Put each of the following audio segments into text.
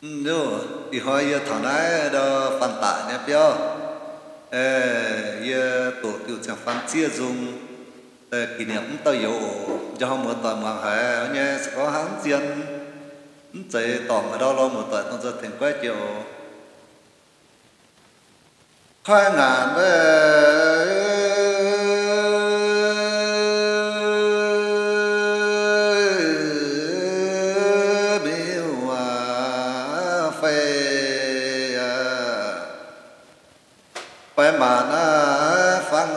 nếu thì hỏi giờ thằng này đó phân tải nhé béo giờ tổ tiêu chẳng phân chia dùng kỷ niệm tao yếu cho họ một tuần hoàng hải nhé sẽ có hắn diện chạy tổng ở đâu lo một tuần tao sẽ thành quay chiều khai ngàn với phải mà nó phăng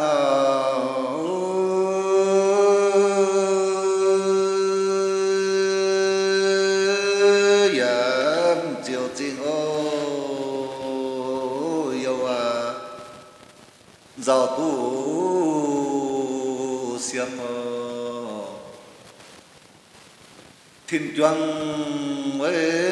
giờ chiều chiều yêu giàu tu xiêm thiên choang với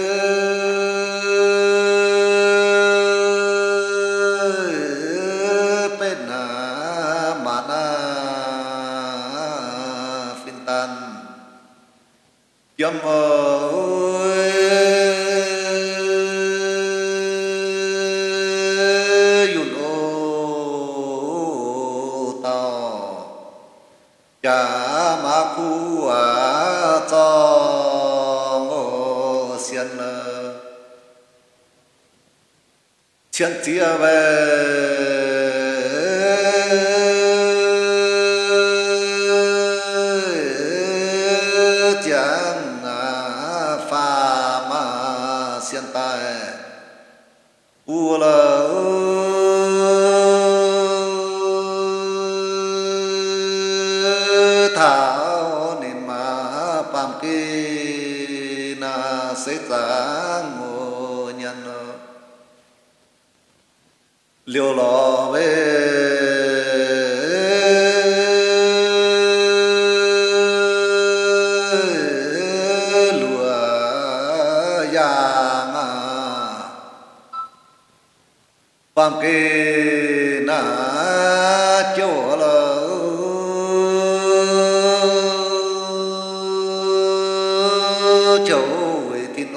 yam ơi yun ô tao cha ma khu cho ngô xiên xiên chia về xiên tai u lơ thảo niệm mà pam ki na sẽ ra ngô nhân liều lò về pam kê na chỗ lỡ chỗ tin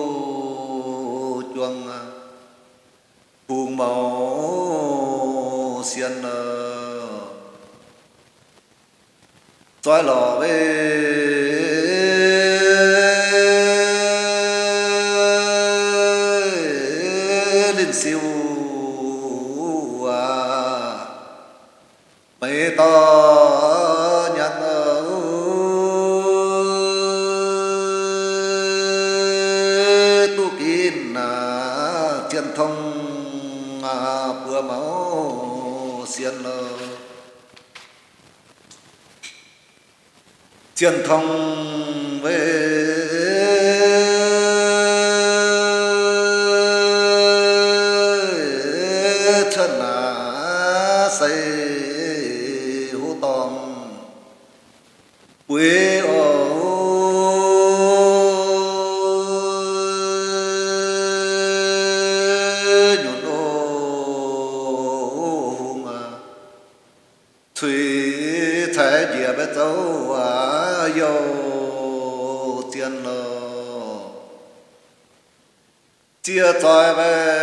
ô chuông buông màu xiên xoay lò về lên siêu mấy to nhận tu kín truyền thông bữa máu xiên truyền thông về chân xây quê ô nhốn ô hùng thủy thái địa bé châu yêu tiền lô chia tròi về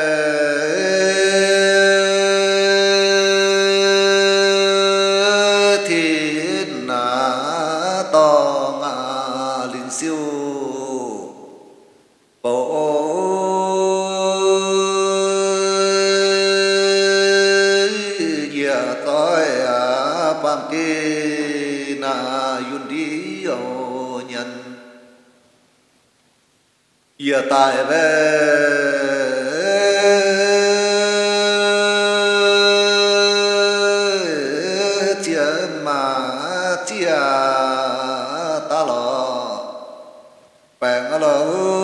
siêu bộ giờ tôi pam kê na yun đi ô nhân giờ tại về chia mà chia ta lo bèn lỡ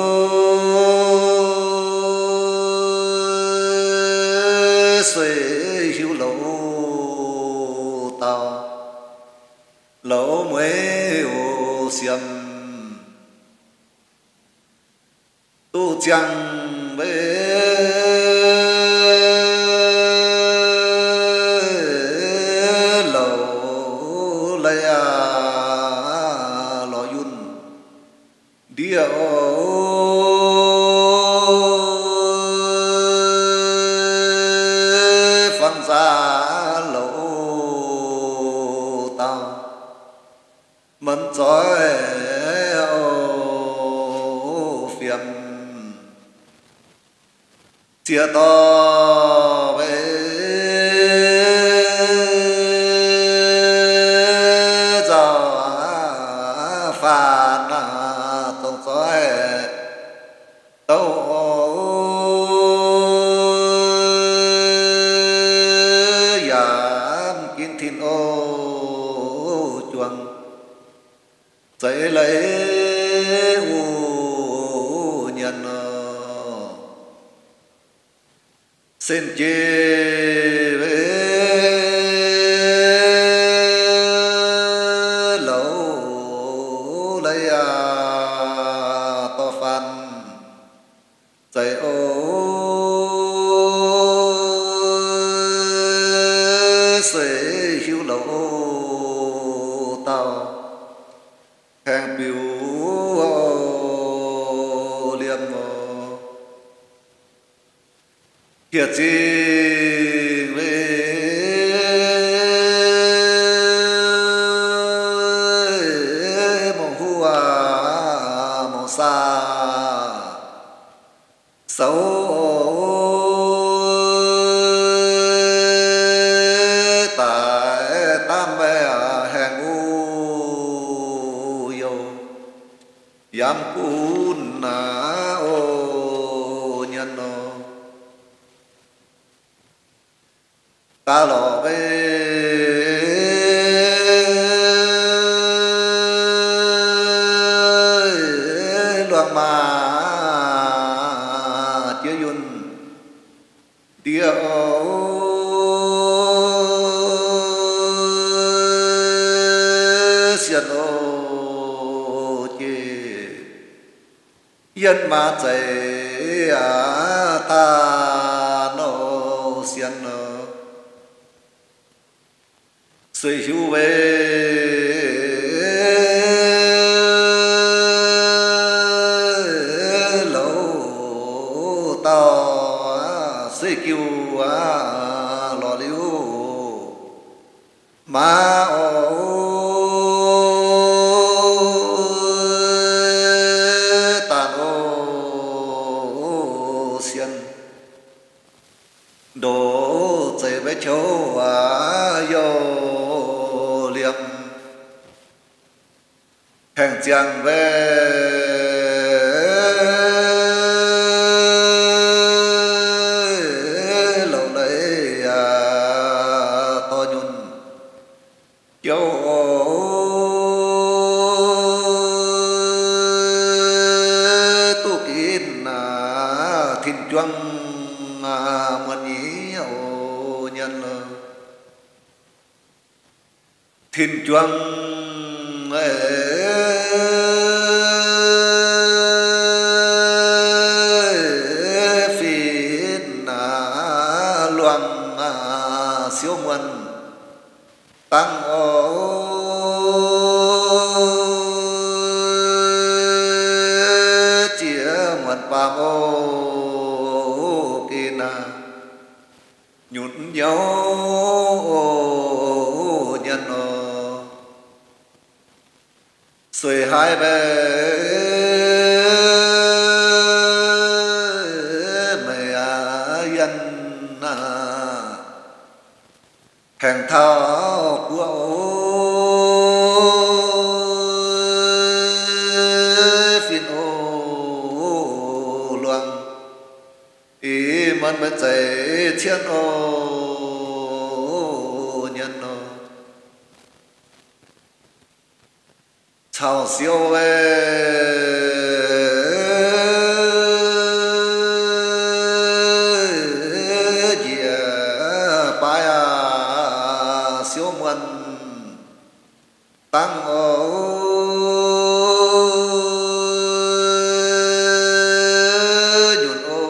xuê hiu lỗ tao lỗ mới ô xiêm tu chẳng về lỗ lấy lỗ yun dia chia to về giờ phản tổng soi tâu giảm kín thiên ô chuông dậy lấy u nhân xin chê về lâu lấy to phan dậy ô sẽ hiếu lâu tao hàng biểu liêm hiệt chi về mong hua mong xa xấu tại tam bè hàng u yêu yam cún na ô nhân ta lò về loang mà chia yun tia ô xiên ô chê yên mà chạy ta nô xiên suy hữu về lâu tao suy kiêu lò liu mà tàn ô xiên đồ chạy với châu yo liêm hàng chàng về lâu lấy to nhun châu tu kín thiên chuông mượn ý ô nhân thiên chuông phiền loang siêu muôn tăng ô chia muôn pam ô kina nhún nhau nhân xuôi hai bên mày yên hàng thao của phiên ô loang ý मन bên chạy thiên ô nhân ô chào siêu về dìa bài siêu muôn tăng ô nhuận ô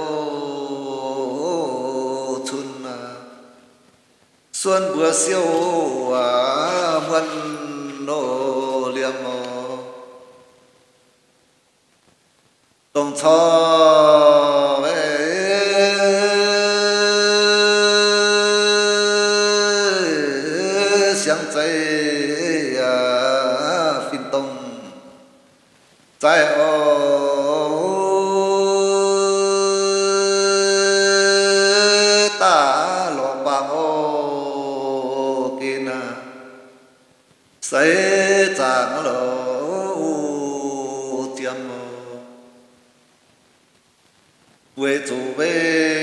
chun xuân vừa siêu muôn nô liêm tổng cho về sáng chạy phiên tông chạy ô quê chủ về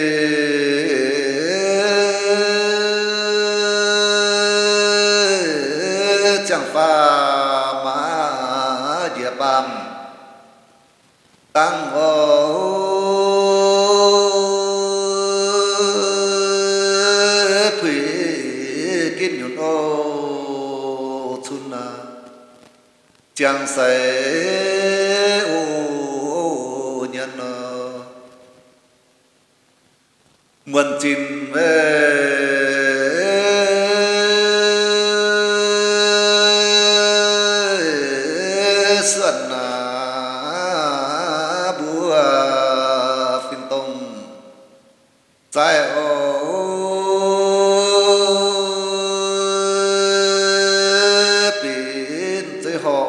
chẳng pha mà địa bàn tăng ô thủy kiến nhuận ô chun na chẳng say ô nhân muôn chín về xuân bùa phiên tông trái ô biển dưới họ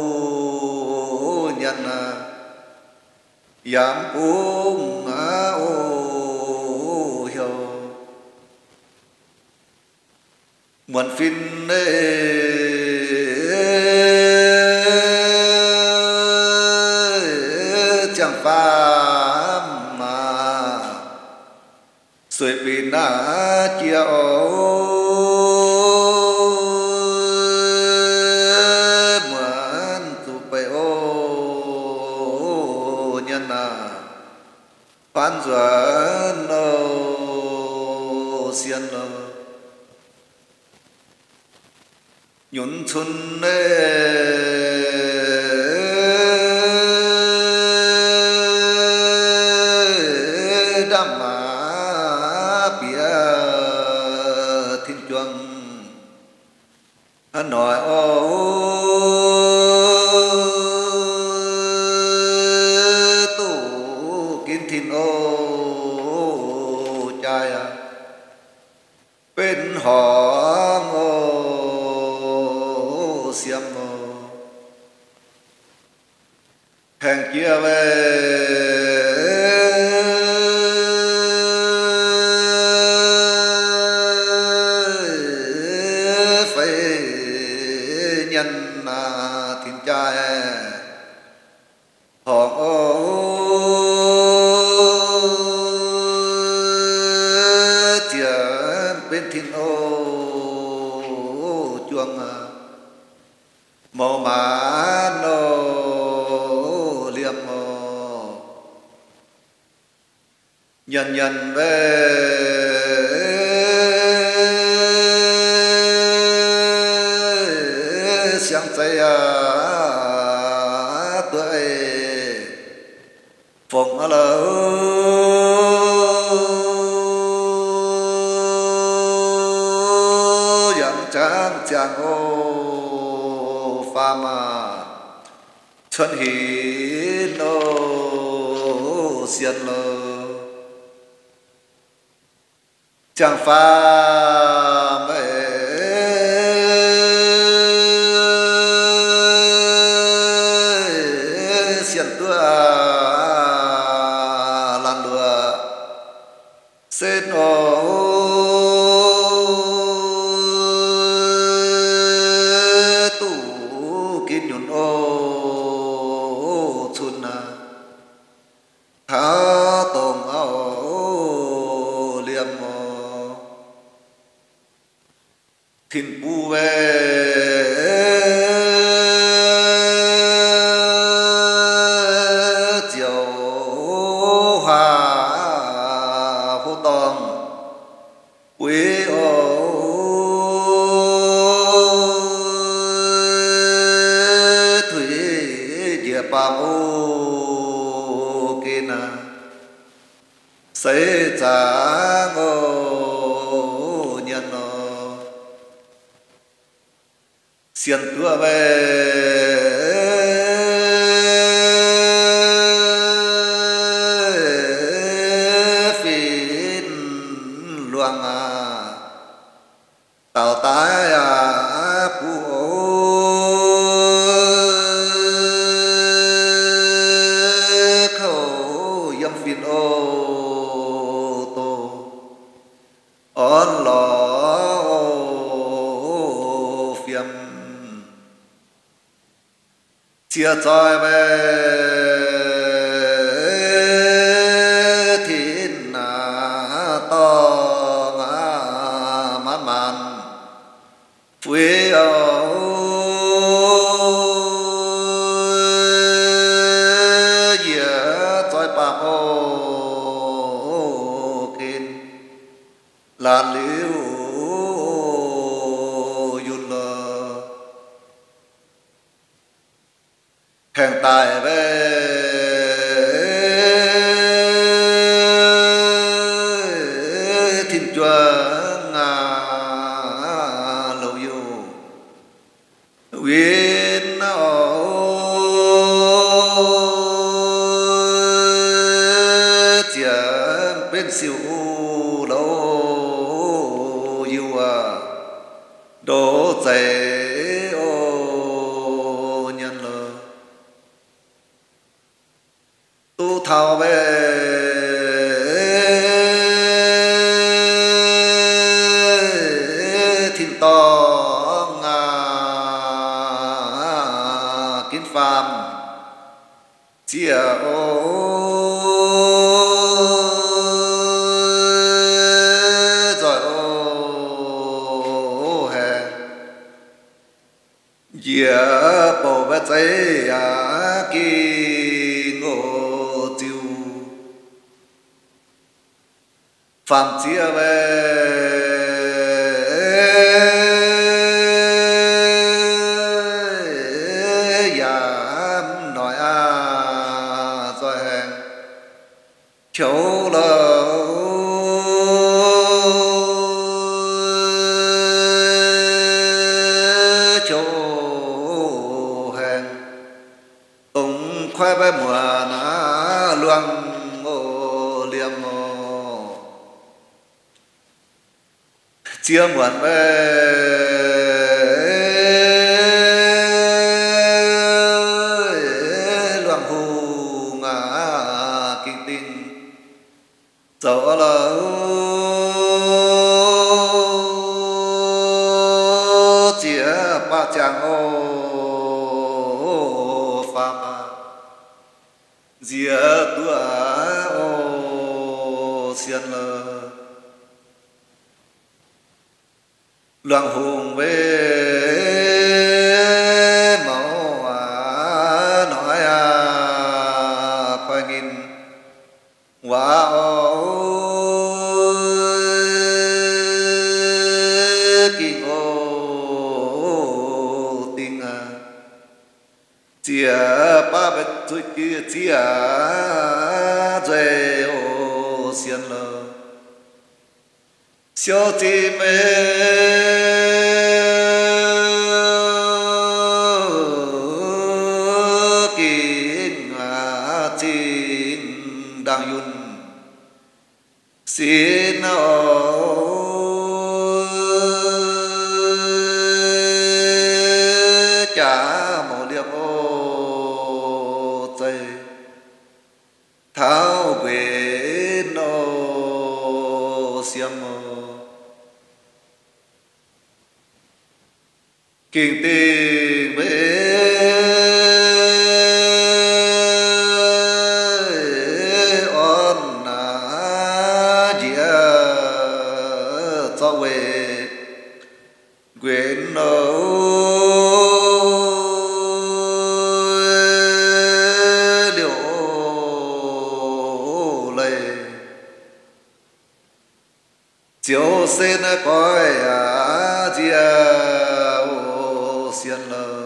nhân yam cung ô hiểu muôn phiên chẳng phá mà suy vì na chia ô muôn tu bày ô nhân phan doan ô xiên nhún xuân đam má bia thiên chuông nói ô tu kiến thiên ô trai bên họ ngô xiêm ngô hàng kia về thiên trai họ ô chia bên thiên ô chuông màu má nô liêm mô nhân nhân về sáng say tuổi phong lỡ yang trang chàng ô pha mà xuân hỷ nô xiên lơ chàng pha lan đùa xin ô tu kín nhuận ô chun thả tông ô liêm ô thiên bu về quê ô thủy địa bàn ô kê na xây trả ngô nhân ô xiên tua về tàu tái phú khâu yếm phiền ô tô on lò phiền chia tròi về bạc ô kinh là liễu yun lờ hàng tài về thiên chúa ngà lâu yêu uyên bên siêu lâu yêu đổ dậy ô nhân lờ tu thảo về thiên to ngà kiến phàm chia ô giờ bộ vết giấy kỳ ngộ tiêu phạm chia về giảm nói rồi hẹn chỗ lâu khoe bé mùa ná luang ô liêm ô chia muộn bé luang hù ngã kinh tinh dẫu là chia ba chàng ô dìa tua ô xiên lơ loang hùng về máu nói khoai nghìn quá ô kinh ô tình chia ba bét tôi kia chia dây ô xiên lơ siêu tim kinh tin đang yun xin ô tháo quên ô xiêm kinh tình về on dìa cho về quên ô chiếu xin coi chia ô xiên lơ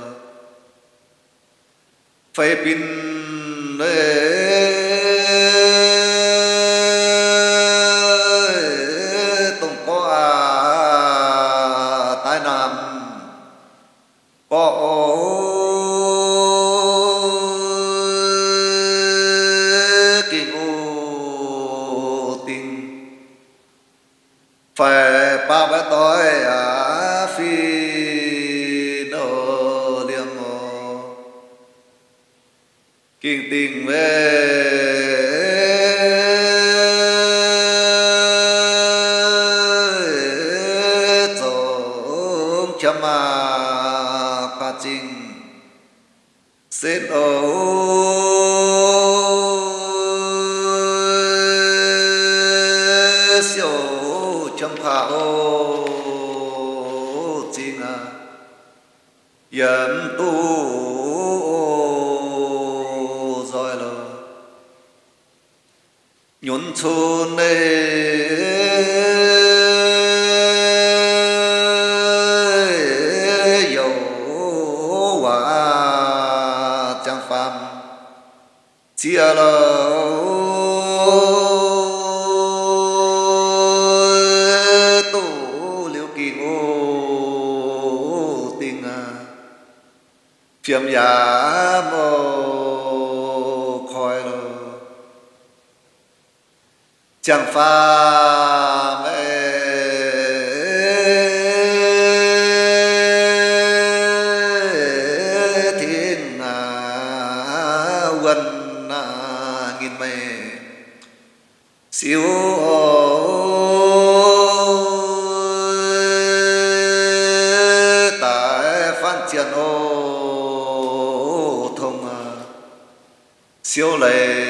phải pin lê tung có tai nam có kinh ô tình phải ba bé tối phi nô liêm ô kinh tình về tổng chấm pha trình xin ô chấm pha ô trình yếm tu rồi lờ nhún chôn nê dầu hòa chẳng phàm chia lâu tu liễu kỳ ngô tình phiếm giá mô khói lô chẳng phàm thiên quân nghìn mê siêu tại phan triển ô thông siêu lệ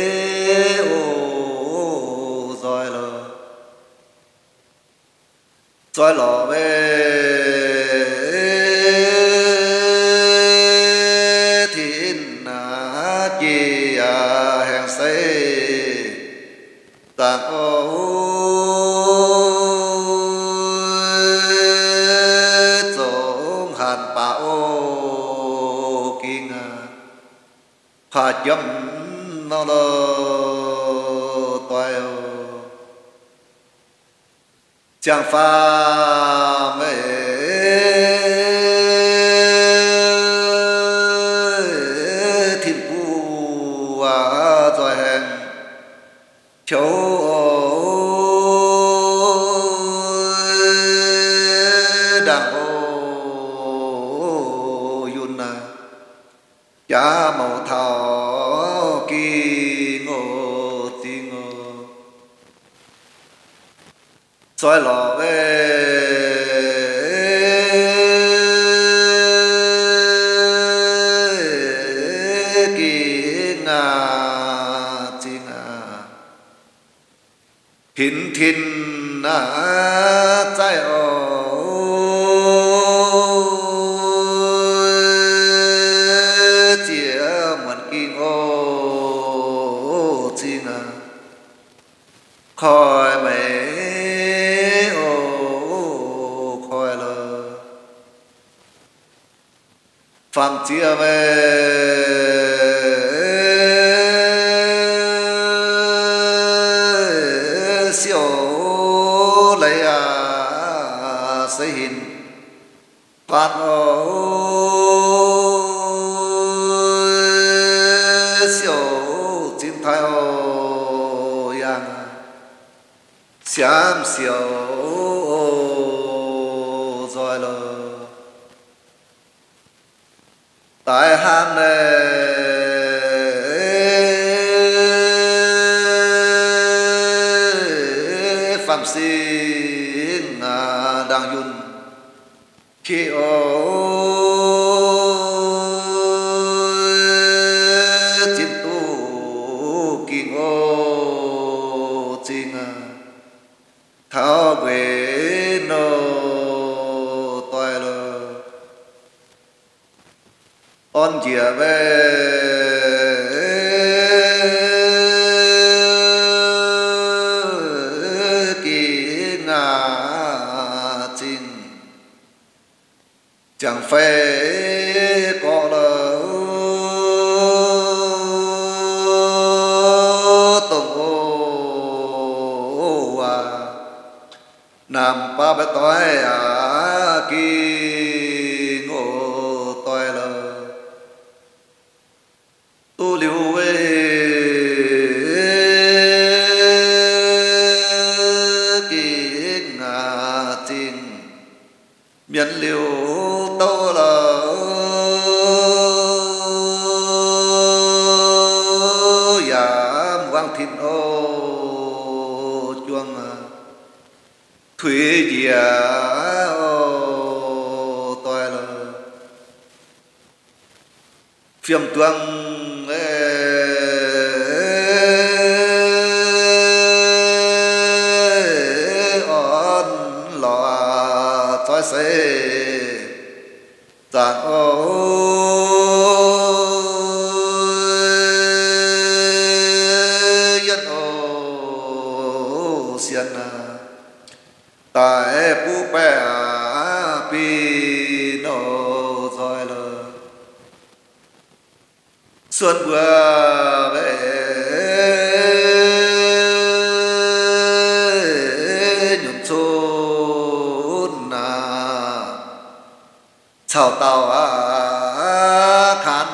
rồi lò về thiên chi hàng xây tàng ô giống hàn bảo kinh hà chấm nó lơ toài chẳng phàm thiên phù rồi hẹn châu đàng ô yun cha màu thảo kỳ ngô tình ngô xoay lò về kỳ ngà chi ngà hình thiên trái ô chia muôn kỳ ngô chi ngà khỏi mẹ phạm chia về siêu lấy xây hình phát ô siêu chín thái ô yang xiám siêu rồi lo tại hang này phạm sinh đang yun khi ô chín tu kỳ ngô trình tháo về nô toài lơ on dìa về kỳ ngà trình chẳng phê có lỡ tổng ô nam ba bê toái kỳ ngô toài lơ tu liễu về kỳ ngà trình miễn liễu tâu lỡ giảm quang thịnh ô chuông thủy dìa ô toài lơ phiêm tuang on lò toái xe tàng ô yên ô xiên tại pu pe pi nô rồi lờ xuân vừa về nhuận chốn chào tàu khán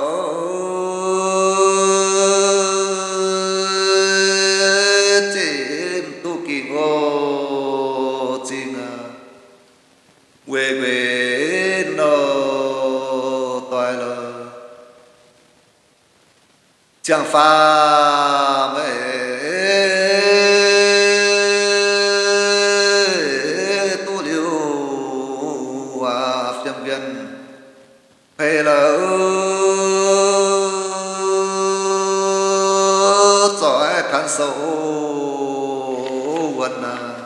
chim tu kỳ ngô chinh quê quê nô toài lờ chẳng pha mê tu liu phiêm viên phê lỡ giỏi khăn sâu quần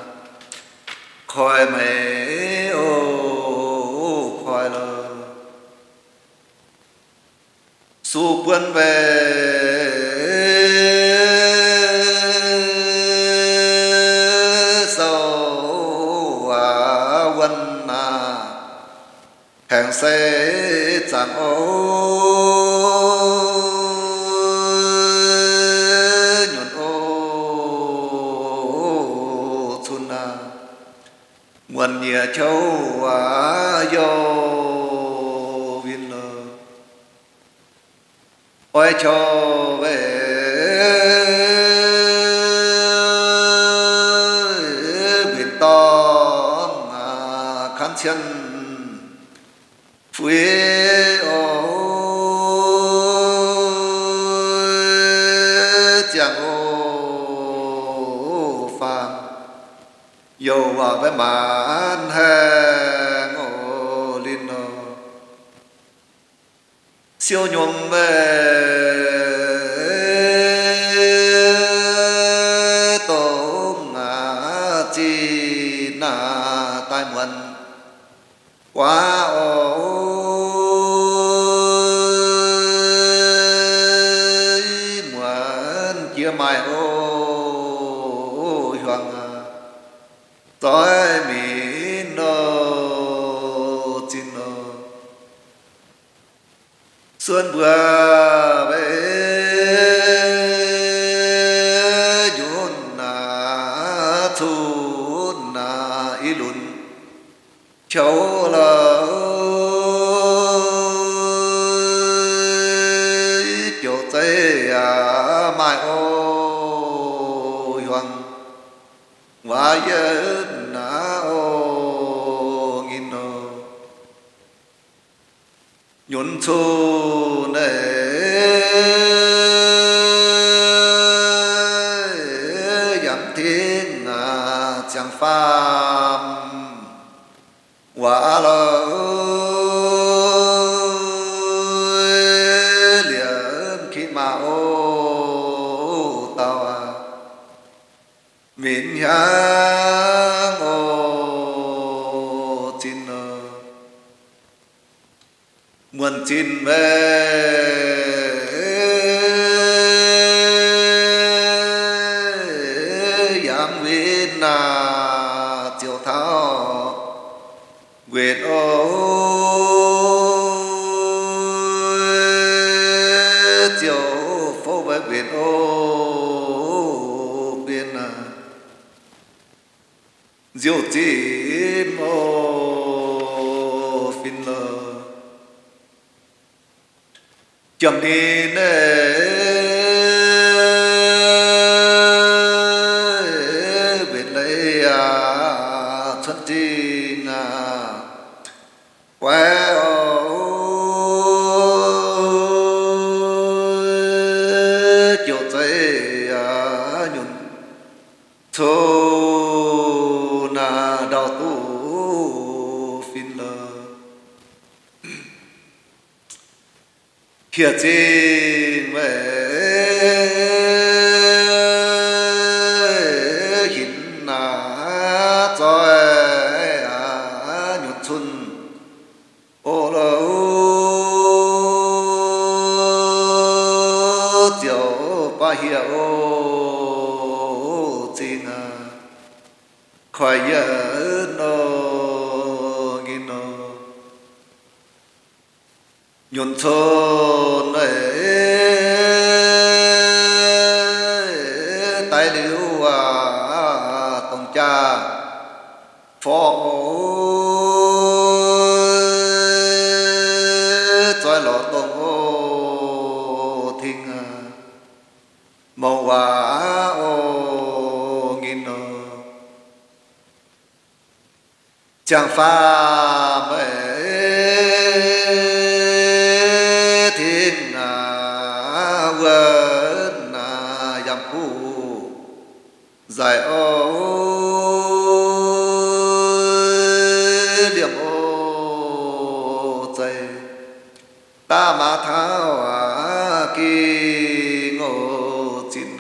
khỏi mê ô khỏi lỡ su quân về sâu quân hàng xe chẳng ô nhuận ô chun nguồn nhẹ châu yo viên lờ ôi cho về biển to khán chân phía ô chẳng ô phàm dầu với màn hàng ô linh siêu nhung về tôm chi na tai muôn quá ô muôn chia mai ô hoàng tối mi nô chín nô xuân vừa về yun thu ý lùn châu lỡ chỗ tây mai ô hoàng hóa dân ô nghìn nô nhuận thu nê giảm thiên chẳng phàm quả lỡ liệm khi mà ô tàu miền hang ô chín muôn chín về giảm viên chiều thao nguyện ô chiều phố với nguyện ô biên diệu chim ô phin lờ chậm đi nè bên lấy xuân trinh quê ô chiều tây nhuận thô đào tu phin lờ kia trên về hình cho nhuận xuân ô lô chiều ba hiệu trên khỏi giờ nó nghi nó nhuận thôn ấy tài liệu tổng cha phó cho lọ tổng thiên màu hóa nghìn chẳng pha mê thiên quên dặm khu dài ô điểm ô dày ta mà thao kỳ ngộ chín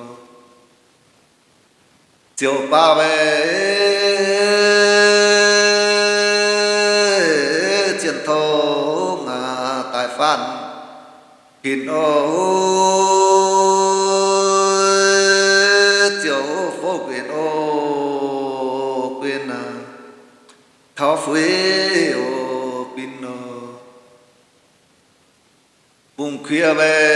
chiều ba về chiến thô tại phan hình ô chiều phố quyền ô quyền tháo phế ô pin vùng khuya về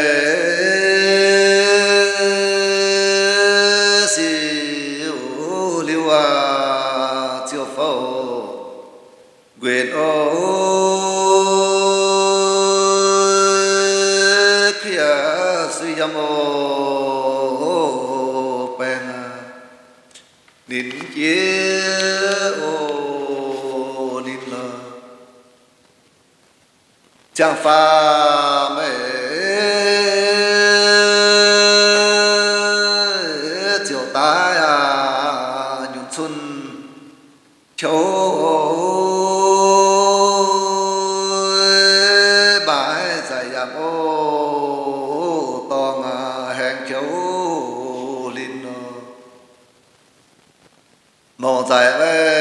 siêu liêu chiều phố quyền ô kia suy dâm ô bèn nín chia ô nín lờ chẳng pha mê chiều tai nhuận xuân châu bãi dài dàng ô tòng hẹn châu linh màu dài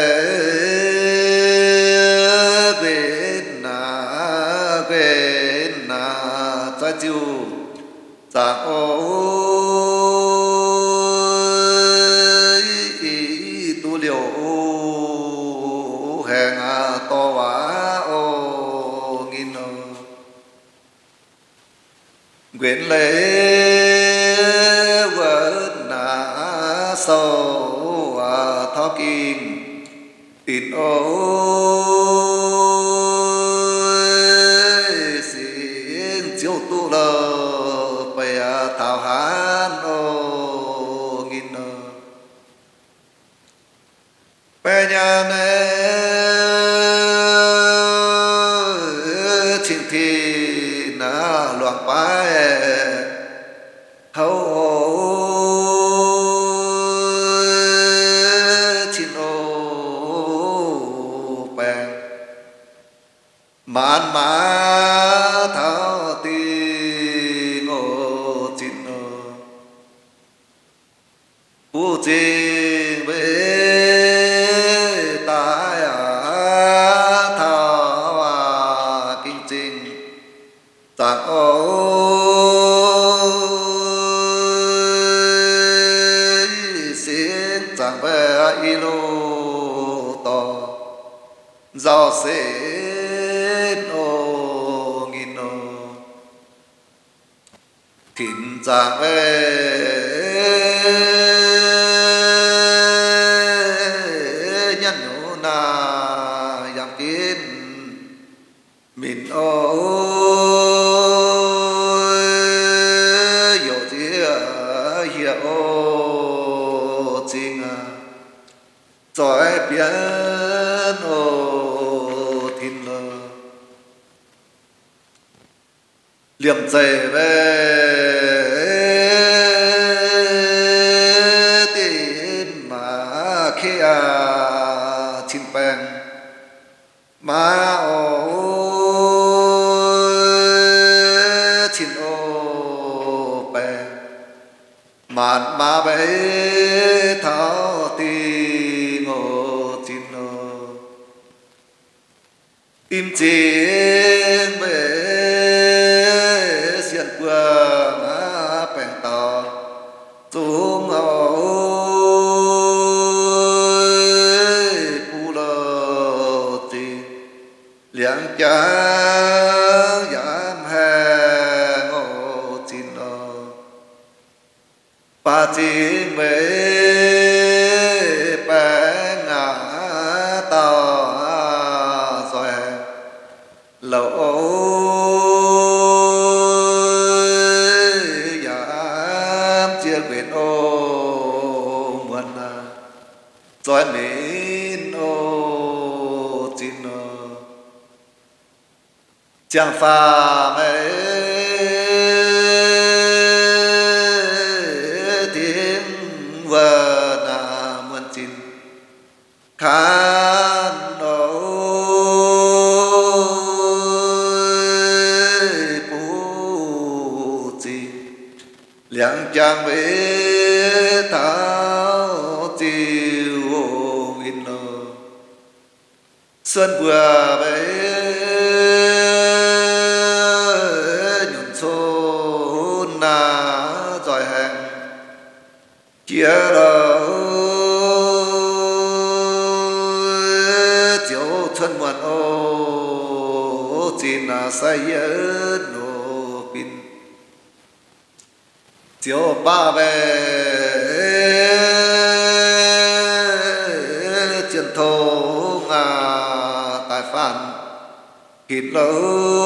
bên trái chiều giang ô tu liệu hẹn to quá ô nghìn nguyện lễ vẫn sâu thao kim tin xin chiếu tu lờ bày thảo hán ô nghìn bè nhà nè chính thì na loạn bãi hậu mạn mã thao ti ngô chín u chi về tai thao kinh trình tạng ô xin chẳng về y lô to giao sẽ thịnh giang về nhân nhũ na giang kín mình ôi dỗ chia hiệp ô chính giỏi biến ô thìn lơ liềm dày về tin mà khi chín bèn mà chín ô bèn mạn mà bấy tháo ti ngô chín ô im chiến về xiên quang bèn tàu xuống ôi chang giảm hè ngô chín ba chi mê bé ngã tao rồi lỗ giảm chia quyền ô muôn rồi nín ô chín chẳng phàm ấy tiếng vợ na muôn chín khán ôi bố chi liang chang bế tháo chiều in lô xuân vừa bế chia đầu chiếu xuân muộn ô chỉ là say nô pin chiếu ba về truyền thô ngà tài phản kịp lâu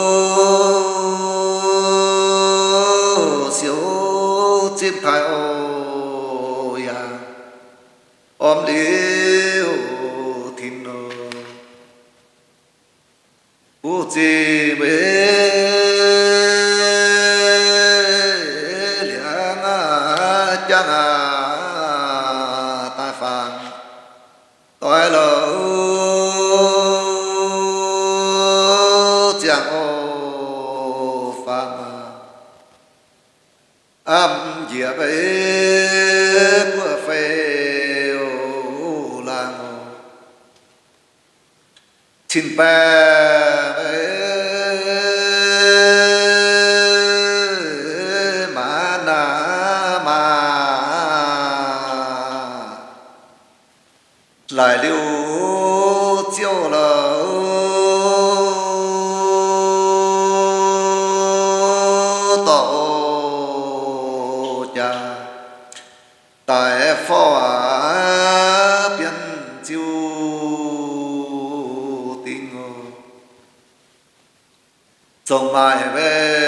siêu chim thái ô ôm liêu thìn nô u chi bế liang chang tai phang tôi lâu chang ô phang âm diệp bế của phê xin ba ma na ma lại liêu chiêu lâu tổ cha tại phò biên chiêu sông mai về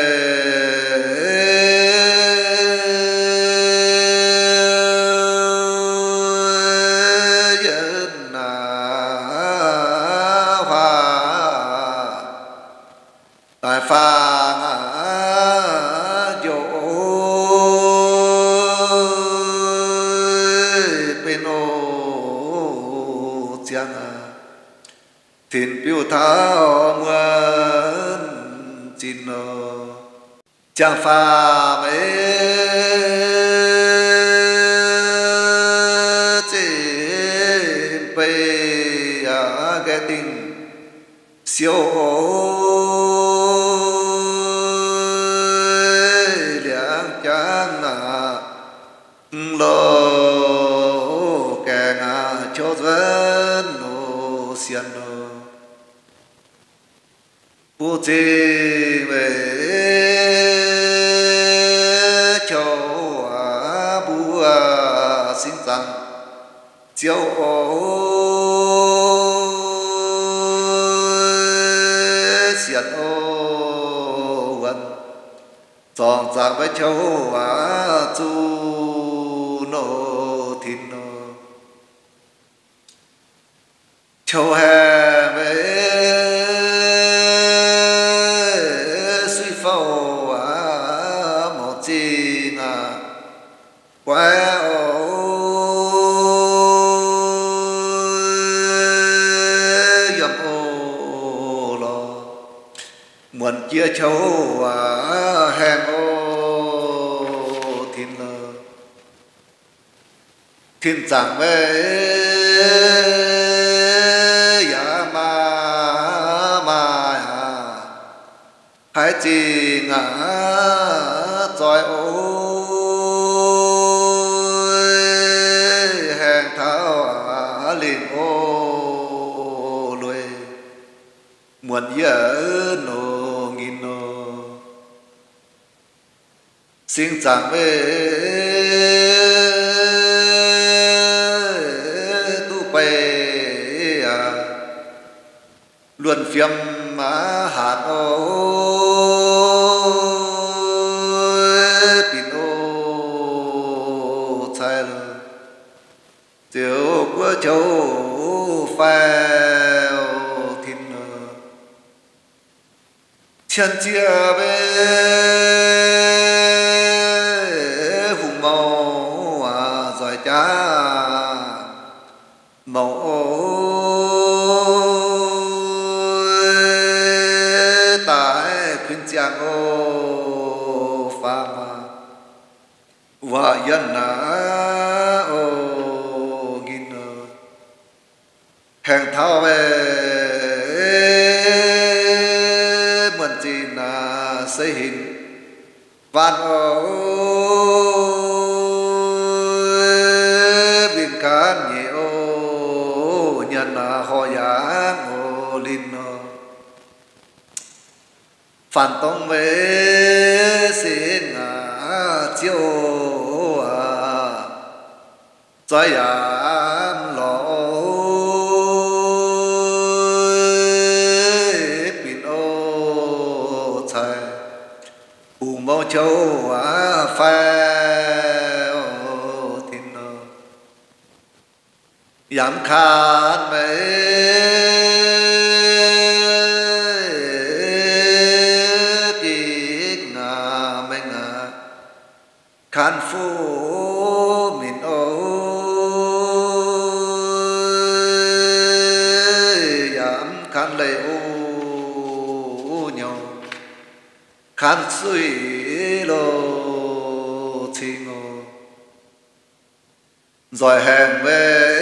dân hoa tại pha dỗ bên ô chiang thìn biểu thao mưa chín chẳng phàm ấy trên bề cái tình siêu liang chang lo kẻ ngà cho dân nô xiên nô bố chi về xin rằng chiếu xiên ô vân tròn rằng với châu chu nô thìn nô châu hè về suy phâu một chi ngà quá muôn chia châu hèn ô thìn lơ thìn chẳng về ya ma hai chi ngã tròi ô hèn tháo liền ô muôn nhớ nô nghìn nô xin chẳng về tu bè luận phiếm mà hạt pin ô chạy tiểu của châu phèo thìn chân chia về vùng màu giỏi cha màu tại khuyên chàng ô pha và dân ô nghìn hẹn thao về mượn chỉ là xây hình van ô biển cán nhẹ ô nhân họ giang ô linh phản tông về xin chiếu trái am lọ pin ô chạy cùng bao châu phèo thìn dám khát mấy khán phu mình ơi dám khán lệ ô nhau khán suy lô chi ngô rồi hẹn về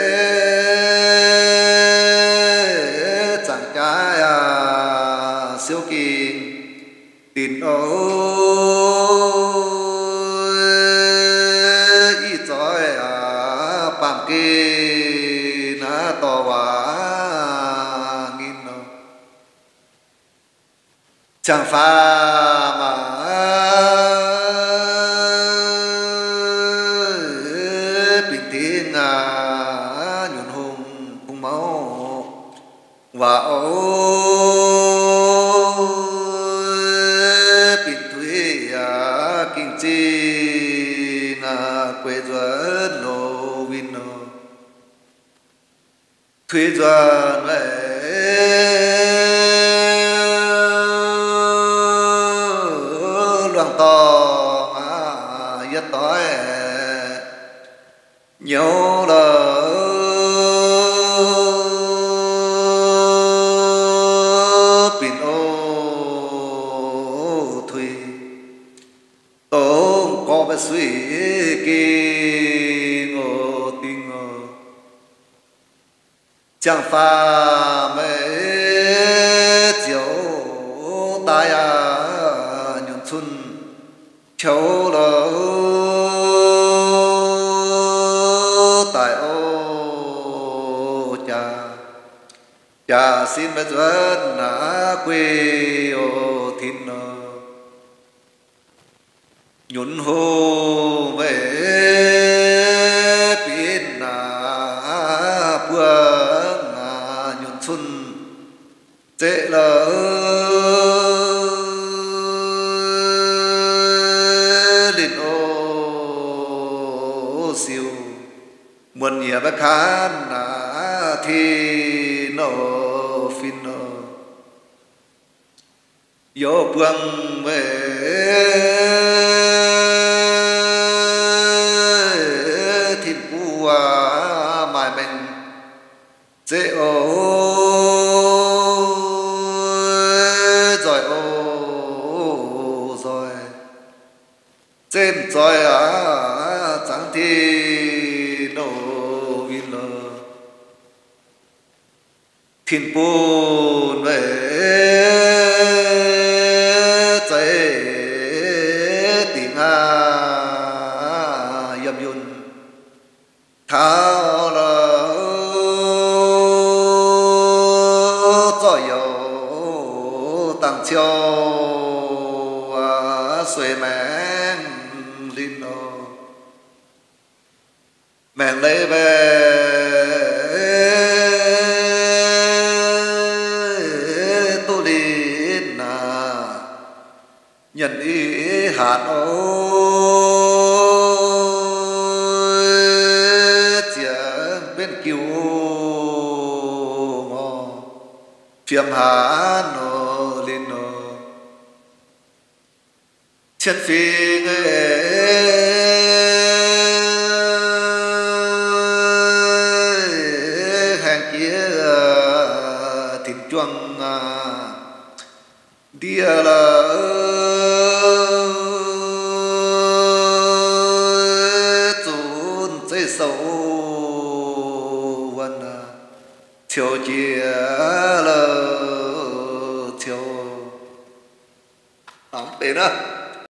chẳng trái siêu kỳ tin ô bám kê na to quá nghìn chẳng pha mà bình thiên nhuận hùng cùng máu và bình thủy kinh chi quê dân nô vin nô thuê dân loạn to nhất tối nhiều lỡ pin ô thuê tôm có vẻ suy kỳ ngô tình chẳng pha mê chiếu tai nhuận xuân châu lỡ tại ô cha xin bây giờ quê ô thìn nhuận hồ về biển buông nhuận xuân dễ lỡ lên ô siêu muôn nhà bác khán thì nô phin nô yo buông về mài mình dễ ô rồi trên rồi chẳng thì nô vin lơ thiên bùn về chạy tìm yam yun thao lỡ cho yo mẹ lấy về tu đi na nhận ý hạt ôi chả bên kiều ngò phiêm hà nô lên nô chân phi hàng kia thịt chuông dia là chốn dây sâu vân chiều chia là chiều tắm bể nữa